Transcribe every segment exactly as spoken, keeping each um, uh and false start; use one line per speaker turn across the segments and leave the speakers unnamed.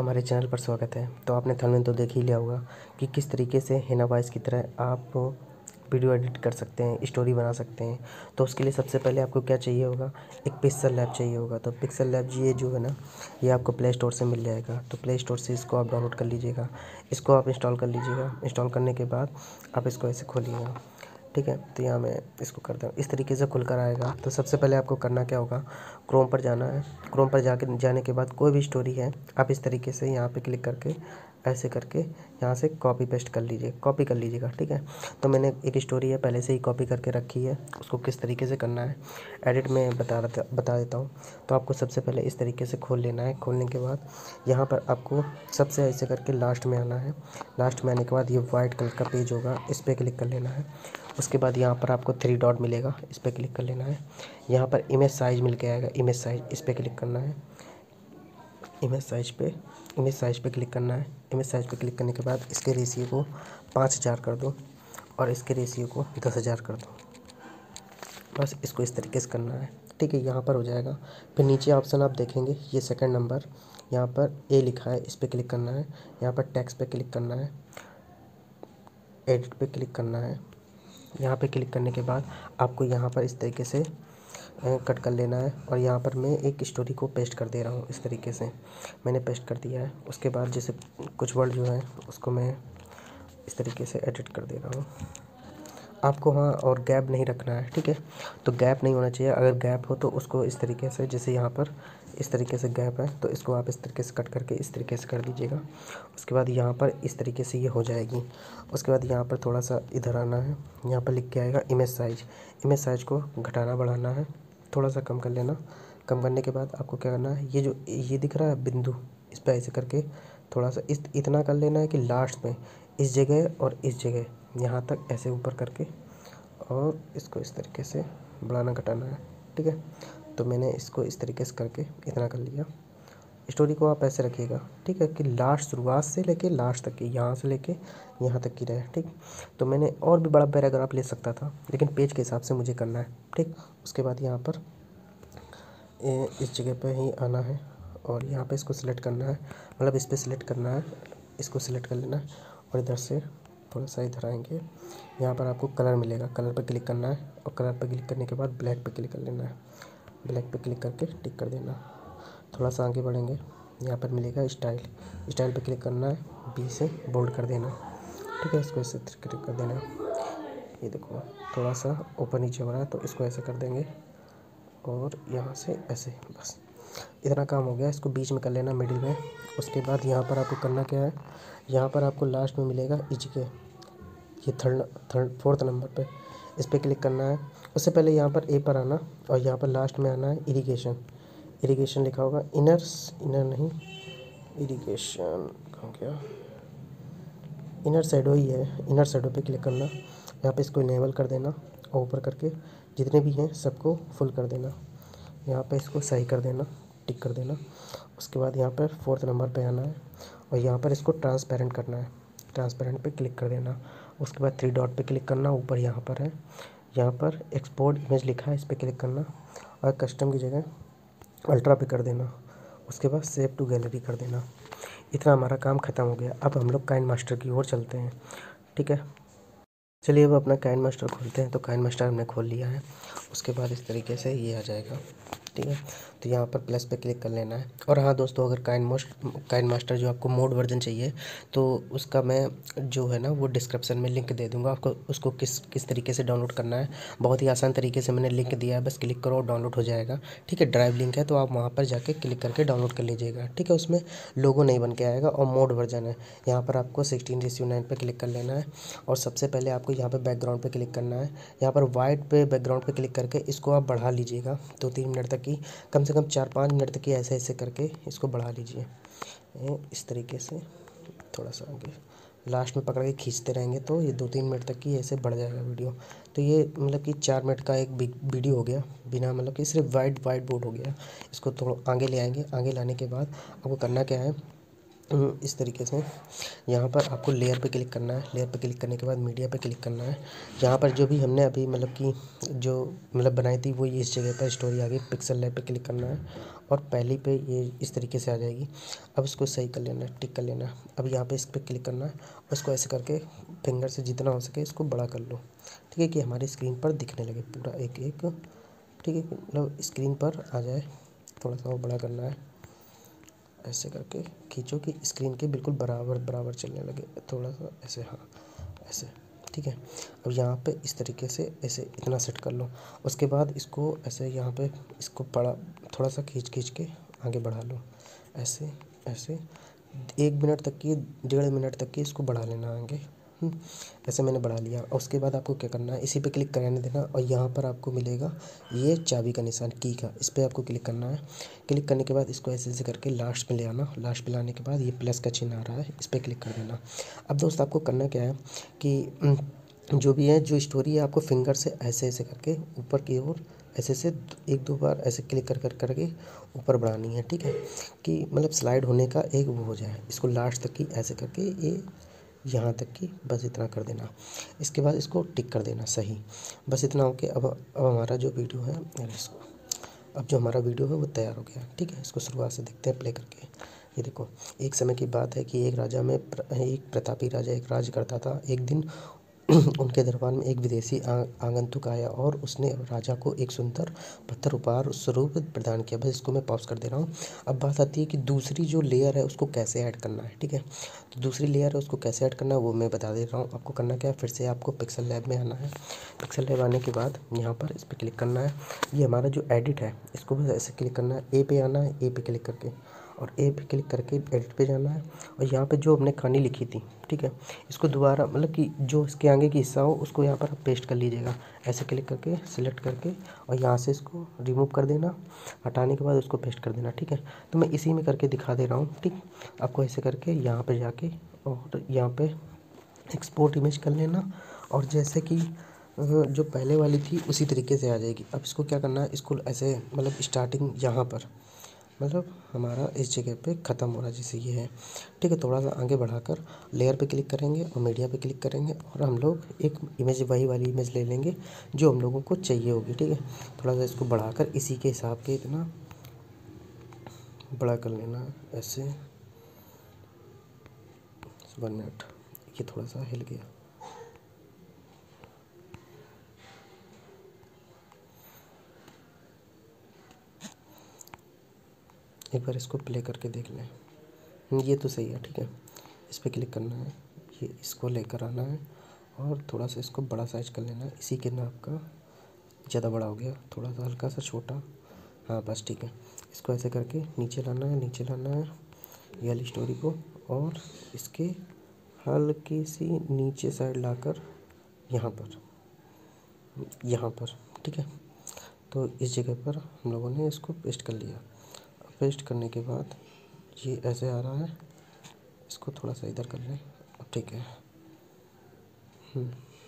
हमारे चैनल पर स्वागत है। तो आपने थंबनेल तो देख ही लिया होगा कि किस तरीके से हिना वॉइस की तरह आप वीडियो एडिट कर सकते हैं, स्टोरी बना सकते हैं। तो उसके लिए सबसे पहले आपको क्या चाहिए होगा, एक पिक्सल लैब चाहिए होगा। तो पिक्सल लैब ये जो है ना, ये आपको प्ले स्टोर से मिल जाएगा। तो प्ले स्टोर से इसको आप डाउनलोड कर लीजिएगा, इसको आप इंस्टॉल कर लीजिएगा। इंस्टॉल करने के बाद आप इसको ऐसे खोलिएगा, ठीक है। तो यहाँ मैं इसको करता हूँ, इस तरीके से खुल कर आएगा। तो सबसे पहले आपको करना क्या होगा, क्रोम पर जाना है। क्रोम पर जाके जाने के बाद कोई भी स्टोरी है आप इस तरीके से यहाँ पे क्लिक करके ऐसे करके यहाँ से कॉपी पेस्ट कर लीजिए, कॉपी कर लीजिएगा, ठीक है। तो मैंने एक स्टोरी है पहले से ही कॉपी करके रखी है, उसको किस तरीके से करना है एडिट में बता बता देता हूँ। तो आपको सबसे पहले इस तरीके से खोल लेना है। खोलने के बाद यहाँ पर आपको सबसे ऐसे करके लास्ट में आना है। लास्ट में आने के बाद ये वाइट कलर का पेज होगा, इस पर क्लिक कर लेना है। उसके बाद यहाँ पर आपको थ्री डॉट मिलेगा, इस पर क्लिक कर लेना है। यहाँ पर इमेज साइज मिल के आएगा, इमेज साइज इस पर क्लिक करना है। इमेज साइज पे इमेज साइज पे क्लिक करना है। इमेज साइज पे क्लिक करने के बाद इसके रेशियो को पाँच हज़ार कर दो और इसके रेशियो को दस हज़ार कर दो। बस इसको इस तरीके से करना है, ठीक है। यहाँ पर हो जाएगा। फिर नीचे ऑप्शन आप देखेंगे, ये सेकंड नंबर यहाँ पर ए लिखा है, इस पर क्लिक करना है। यहाँ पर टेक्स्ट पे क्लिक करना है, एडिट पे क्लिक करना है। यहाँ पे क्लिक करने के बाद आपको यहाँ पर इस तरीके से कट कर लेना है और यहाँ पर मैं एक स्टोरी को पेस्ट कर दे रहा हूँ। इस तरीके से मैंने पेस्ट कर दिया है। उसके बाद जैसे कुछ वर्ड जो है उसको मैं इस तरीके से एडिट कर दे रहा हूँ। आपको हाँ और गैप नहीं रखना है, ठीक है। तो गैप नहीं होना चाहिए, अगर गैप हो तो उसको इस तरीके से, जैसे यहाँ पर इस तरीके से गैप है तो इसको आप इस तरीके से कट करके इस तरीके से कर दीजिएगा। उसके बाद यहाँ पर इस तरीके से ये हो जाएगी। उसके बाद यहाँ पर थोड़ा सा इधर आना है, यहाँ पर लिख के आएगा इमेज साइज। इमेज साइज को घटाना बढ़ाना है, थोड़ा सा कम कर लेना। कम करने के बाद आपको क्या करना है, ये जो ये दिख रहा है बिंदु, इस पर ऐसे करके थोड़ा सा इस इतना कर लेना है कि लास्ट में इस जगह और इस जगह यहाँ तक ऐसे ऊपर करके और इसको इस तरीके से बढ़ाना घटाना है, ठीक है। तो मैंने इसको इस तरीके से करके इतना कर लिया। स्टोरी को आप ऐसे रखिएगा, ठीक है, कि लास्ट शुरुआत से लेके लास्ट तक की, यहाँ से लेके यहाँ तक की रहे, ठीक। तो मैंने और भी बड़ा पैराग्राफ ले सकता था, लेकिन पेज के हिसाब से मुझे करना है, ठीक। उसके बाद यहाँ पर इस जगह पे ही आना है और यहाँ पे इसको सिलेक्ट करना है, मतलब इस पर सिलेक्ट करना है, इसको सिलेक्ट कर लेना है और इधर से थोड़ा सा इधर आएंगे। यहाँ पर आपको कलर मिलेगा, कलर पर क्लिक करना है और कलर पर क्लिक करने के बाद ब्लैक पे क्लिक कर लेना है। ब्लैक पे क्लिक करके टिक कर देना। थोड़ा सा आगे बढ़ेंगे, यहाँ पर मिलेगा स्टाइल, स्टाइल पे क्लिक करना है, बी से बोल्ड कर देना, ठीक है। इसको ऐसे क्लिक कर देना। ये देखो थोड़ा सा ऊपर नीचे हो रहा है तो इसको ऐसे कर देंगे और यहाँ से ऐसे, बस इतना काम हो गया। इसको बीच में कर लेना, मिडिल में। उसके बाद यहाँ पर आपको करना क्या है, यहाँ पर आपको लास्ट में मिलेगा इच के, ये थर्ड थर्ड फोर्थ नंबर पे, इस पर क्लिक करना है। उससे पहले यहाँ पर ए पर आना और यहाँ पर लास्ट में आना है इरिगेशन। इरिगेशन लिखा होगा, इनर्स इनर नहीं, इरिगेशन कहाँ गया, इनर शैडो ही है, इनर शैडो पे क्लिक करना। यहाँ पे इसको इनेबल कर देना और ऊपर करके जितने भी हैं सबको फुल कर देना। यहाँ पे इसको सही कर देना, टिक कर देना। उसके बाद यहाँ पर फोर्थ नंबर पे आना है और यहाँ पर इसको ट्रांसपेरेंट करना है, ट्रांसपेरेंट पे क्लिक कर देना। उसके बाद थ्री डॉट पे क्लिक करना, ऊपर यहाँ पर है, यहाँ पर एक्सपोर्ट इमेज लिखा है, इस पर क्लिक करना और कस्टम की जगह अल्ट्रा पे कर देना। उसके बाद सेव टू गैलरी कर देना। इतना हमारा काम ख़त्म हो गया। अब हम लोग काइन मास्टर की ओर चलते हैं, ठीक है। चलिए अब अपना काइन मास्टर खोलते हैं। तो काइन मास्टर हमने खोल लिया है। उसके बाद इस तरीके से ये आ जाएगा, ठीक है। तो यहाँ पर प्लस पे क्लिक कर लेना है। और हाँ दोस्तों, अगर काइन मोस्ट काइन मास्टर जो आपको मोड वर्जन चाहिए तो उसका मैं जो है ना वो डिस्क्रिप्शन में लिंक दे दूँगा आपको, उसको किस किस तरीके से डाउनलोड करना है। बहुत ही आसान तरीके से मैंने लिंक दिया है, बस क्लिक करो और डाउनलोड हो जाएगा, ठीक है। ड्राइव लिंक है तो आप वहाँ पर जाके क्लिक करके डाउनलोड कर लीजिएगा, ठीक है। उसमें लोगो नहीं बन के आएगा और मोड वर्जन है। यहाँ पर आपको सिक्सटीन रेशियो नाइन पर क्लिक कर लेना है और सबसे पहले आपको यहाँ पर बैकग्राउंड पर क्लिक करना है। यहाँ पर वाइट पे बैकग्राउंड पर क्लिक करके इसको आप बढ़ा लीजिएगा दो तीन मिनट तक की, कम से कम चार पाँच मिनट तक की ऐसे ऐसे करके इसको बढ़ा लीजिए इस तरीके से। थोड़ा सा आगे लास्ट में पकड़ के खींचते रहेंगे तो ये दो तीन मिनट तक की ऐसे बढ़ जाएगा वीडियो। तो ये मतलब कि चार मिनट का एक वीडियो हो गया, बिना मतलब कि सिर्फ वाइट वाइट बोर्ड हो गया। इसको थोड़ा आगे ले आएंगे। आगे लाने के बाद आपको करना क्या है, इस तरीके से यहाँ पर आपको लेयर पे क्लिक करना है। लेयर पे क्लिक करने के बाद मीडिया पे क्लिक करना है। यहाँ पर जो भी हमने अभी मतलब कि जो मतलब बनाई थी वो इस जगह पर स्टोरी आ गई, पिक्सल लैब पे क्लिक करना है और पहली पे ये इस तरीके से आ जाएगी। अब इसको सही कर लेना है, टिक कर लेना है। अब यहाँ पे इस पर क्लिक करना है और इसको ऐसे करके फिंगर से जितना हो सके इसको बड़ा कर लो, ठीक है, कि हमारी स्क्रीन पर दिखने लगे पूरा एक एक, ठीक है, मतलब स्क्रीन पर आ जाए। थोड़ा सा वो बड़ा करना है, ऐसे करके खींचो कि स्क्रीन के बिल्कुल बराबर बराबर चलने लगे, थोड़ा सा ऐसे, हाँ ऐसे, ठीक है। अब यहाँ पे इस तरीके से ऐसे इतना सेट कर लो। उसके बाद इसको ऐसे यहाँ पे इसको बड़ा थोड़ा सा खींच खींच के आगे बढ़ा लो, ऐसे ऐसे एक मिनट तक की, डेढ़ मिनट तक की इसको बढ़ा लेना आगे। हम्म, ऐसे मैंने बढ़ा लिया। और उसके बाद आपको क्या करना है, इसी पे क्लिक कराने देना और यहाँ पर आपको मिलेगा ये चाबी का निशान, की का, इस पर आपको क्लिक करना है। क्लिक करने के बाद इसको ऐसे ऐसे करके लास्ट में ले आना। लास्ट में लाने के बाद ये प्लस का चिन्ह आ रहा है, इस पर क्लिक कर देना। अब दोस्त आपको करना क्या है कि जो भी है, जो स्टोरी है, आपको फिंगर से ऐसे ऐसे करके ऊपर की ओर ऐसे से एक दो बार ऐसे क्लिक कर कर करके ऊपर बढ़ानी है, ठीक है, कि मतलब स्लाइड होने का एक वो हो जाए। इसको लास्ट तक की ऐसे करके ये यहाँ तक की बस इतना कर देना। इसके बाद इसको टिक कर देना सही। बस इतना हो के अब अब हमारा जो वीडियो है, इसको अब जो हमारा वीडियो है वो तैयार हो गया, ठीक है। इसको शुरुआत से देखते हैं प्ले करके। ये देखो, एक समय की बात है कि एक राजा में प्र, एक प्रतापी राजा एक राज करता था। एक दिन उनके दरबार में एक विदेशी आगंतुक आया और उसने राजा को एक सुंदर पत्थर उपहार स्वरूप प्रदान किया। बस इसको मैं पॉज कर दे रहा हूँ। अब बात आती है कि दूसरी जो लेयर है उसको कैसे ऐड करना है, ठीक है। तो दूसरी लेयर है उसको कैसे ऐड करना है वो मैं बता दे रहा हूँ। आपको करना क्या है, फिर से आपको पिक्सल लैब में आना है। पिक्सल लैब आने के बाद यहाँ पर इस पर क्लिक करना है। ये हमारा जो एडिट है इसको बस ऐसे क्लिक करना है, ए पे आना है, ए पे क्लिक करके और ए पे क्लिक करके एडिट पे जाना है। और यहाँ पे जो हमने कहानी लिखी थी, ठीक है, इसको दोबारा मतलब कि जो इसके आगे की हिस्सा हो उसको यहाँ पर आप पेस्ट कर लीजिएगा, ऐसे क्लिक करके सिलेक्ट करके और यहाँ से इसको रिमूव कर देना। हटाने के बाद उसको पेस्ट कर देना, ठीक है। तो मैं इसी में करके दिखा दे रहा हूँ, ठीक। आपको ऐसे करके यहाँ पर जाके और यहाँ पर एक्सपोर्ट इमेज कर लेना और जैसे कि जो पहले वाली थी उसी तरीके से आ जाएगी। अब इसको क्या करना है, इसको ऐसे मतलब स्टार्टिंग यहाँ पर मतलब हमारा इस जगह पे ख़त्म हो रहा है जैसे ये है, ठीक है। थोड़ा सा आगे बढ़ाकर लेयर पे क्लिक करेंगे और मीडिया पे क्लिक करेंगे और हम लोग एक इमेज, वही वाली इमेज ले लेंगे जो हम लोगों को चाहिए होगी, ठीक है। थोड़ा सा इसको बढ़ाकर इसी के हिसाब के इतना बड़ा कर लेना, ऐसे वन मिनट, ये थोड़ा सा हिल गया। एक बार इसको प्ले करके देख लें, ये तो सही है, ठीक है। इस पर क्लिक करना है, ये इसको लेकर आना है और थोड़ा सा इसको बड़ा साइज कर लेना है। इसी के नाप का ज़्यादा बड़ा हो गया, थोड़ा सा हल्का सा छोटा, हाँ बस ठीक है। इसको ऐसे करके नीचे लाना है, नीचे लाना है ये वाली स्टोरी को और इसके हल्की सी नीचे साइड लाकर यहाँ पर यहाँ पर ठीक है। तो इस जगह पर हम लोगों ने इसको पेस्ट कर लिया। पेस्ट करने के बाद ये ऐसे आ रहा है, इसको थोड़ा सा इधर कर लें, अब ठीक है। हम्म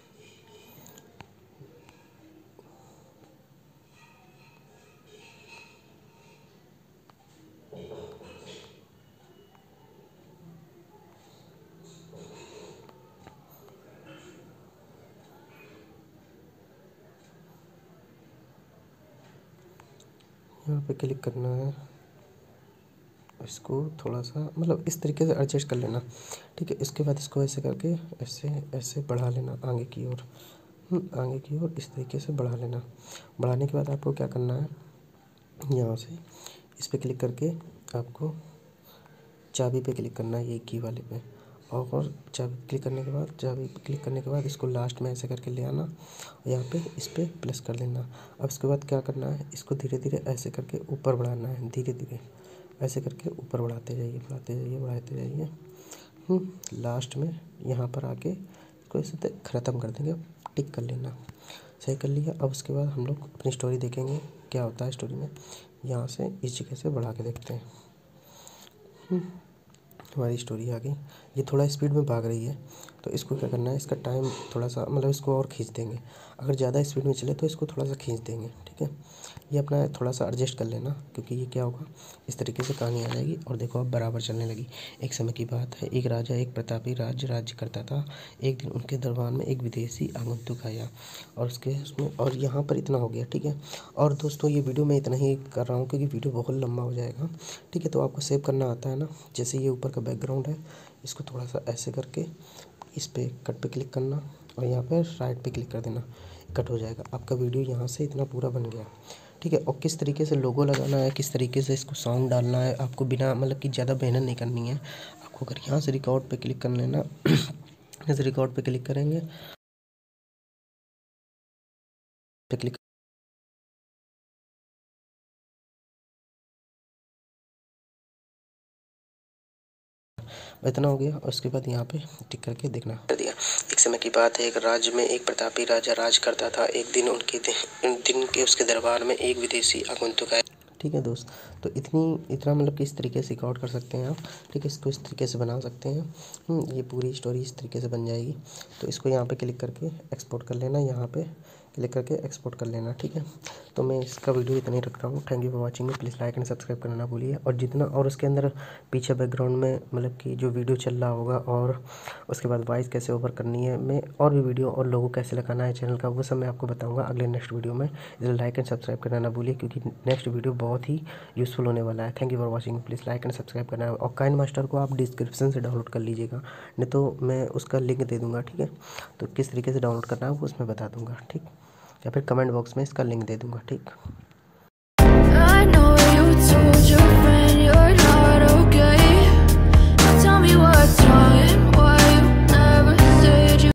यहाँ पे क्लिक करना है, इसको थोड़ा सा मतलब इस तरीके से एडजस्ट कर लेना, ठीक है। इसके बाद इसको ऐसे करके ऐसे ऐसे बढ़ा लेना आगे की ओर, आगे की ओर इस तरीके से बढ़ा लेना। बढ़ाने के बाद आपको क्या करना है, यहाँ से इस पर क्लिक करके आपको चाबी पे क्लिक करना है, ये की वाले पे, और चाबी क्लिक करने के बाद चाबी क्लिक करने के बाद इसको लास्ट में ऐसे करके ले आना और यहाँ पे इस पर प्लस कर देना। अब इसके बाद क्या करना है, इसको धीरे धीरे ऐसे करके ऊपर बढ़ाना है, धीरे धीरे ऐसे करके ऊपर बढ़ाते जाइए, बढ़ाते जाइए, बढ़ाते जाइए। लास्ट में यहाँ पर आके इसको ऐसे ख़त्म कर देंगे, टिक कर लेना, सही कर लिया। अब उसके बाद हम लोग अपनी स्टोरी देखेंगे क्या होता है स्टोरी में। यहाँ से इस जगह से बढ़ा के देखते हैं, हमारी स्टोरी आ गई। ये थोड़ा स्पीड में भाग रही है तो इसको क्या करना है, इसका टाइम थोड़ा सा मतलब इसको और खींच देंगे। अगर ज़्यादा स्पीड में चले तो इसको थोड़ा सा खींच देंगे, ठीक है। ये अपना थोड़ा सा एडजस्ट कर लेना, क्योंकि ये क्या होगा, इस तरीके से कहानी आ जाएगी। और देखो अब बराबर चलने लगी। एक समय की बात है, एक राजा एक प्रतापी राज्य राज्य करता था। एक दिन उनके दरबार में एक विदेशी आगंतुक आया और उसके उसमें और यहाँ पर इतना हो गया, ठीक है। और दोस्तों ये वीडियो मैं इतना ही कर रहा हूँ क्योंकि वीडियो बहुत लंबा हो जाएगा, ठीक है। तो आपको सेव करना आता है ना, जैसे ये ऊपर का बैकग्राउंड है, इसको थोड़ा सा ऐसे करके इस पे कट पे क्लिक करना और यहाँ पे राइट पे क्लिक कर देना, कट हो जाएगा। आपका वीडियो यहाँ से इतना पूरा बन गया, ठीक है। और किस तरीके से लोगो लगाना है, किस तरीके से इसको साउंड डालना है, आपको बिना मतलब कि ज़्यादा मेहनत नहीं करनी है। आपको अगर यहाँ से रिकॉर्ड पे क्लिक कर लेना जैसे रिकॉर्ड पे क्लिक करेंगे पे क्लिक इतना हो गया। और उसके बाद यहाँ पे टिक करके देखना कर दिया। एक समय की बात है, एक राज्य में एक प्रतापी राजा राज करता था। एक दिन उनके दिन, दिन के उसके दरबार में एक विदेशी आगंतुक आया, ठीक है दोस्त। तो इतनी इतना मतलब कि इस तरीके से रिकॉर्ड कर सकते हैं आप, ठीक है। इसको इस तरीके से बना सकते हैं। ये पूरी स्टोरी इस तरीके से बन जाएगी। तो इसको यहाँ पे क्लिक करके एक्सपोर्ट कर लेना, यहाँ पे क्लिक करके एक्सपोर्ट कर लेना, ठीक है। तो मैं इसका वीडियो इतना ही रख रहा हूँ। Thank you for watching me. Please like and subscribe करना ना भूलिए। और जितना और उसके अंदर पीछे बैकग्राउंड में मतलब कि जो वीडियो चल रहा होगा और उसके बाद वॉइस कैसे ओवर करनी है, मैं और भी वीडियो और लोगो कैसे लगाना है चैनल का, वो सब मैं आपको बताऊँगा अगले नेक्स्ट वीडियो में। इसलिए लाइक एंड सब्सक्राइब करना ना भूलिए, क्योंकि नेक्स्ट वीडियो बहुत ही यूज़फुल होने वाला है। Thank you for watching. Please like and subscribe करना है। और काइन मास्टर को आप डिस्क्रिप्शन से डाउनलोड कर लीजिएगा, नहीं तो मैं उसका लिंक दे दूँगा, ठीक है। तो किस तरीके से डाउनलोड करना है वो उसमें बता दूँगा, ठीक। या फिर कमेंट बॉक्स में इसका लिंक दे दूँगा, ठीक।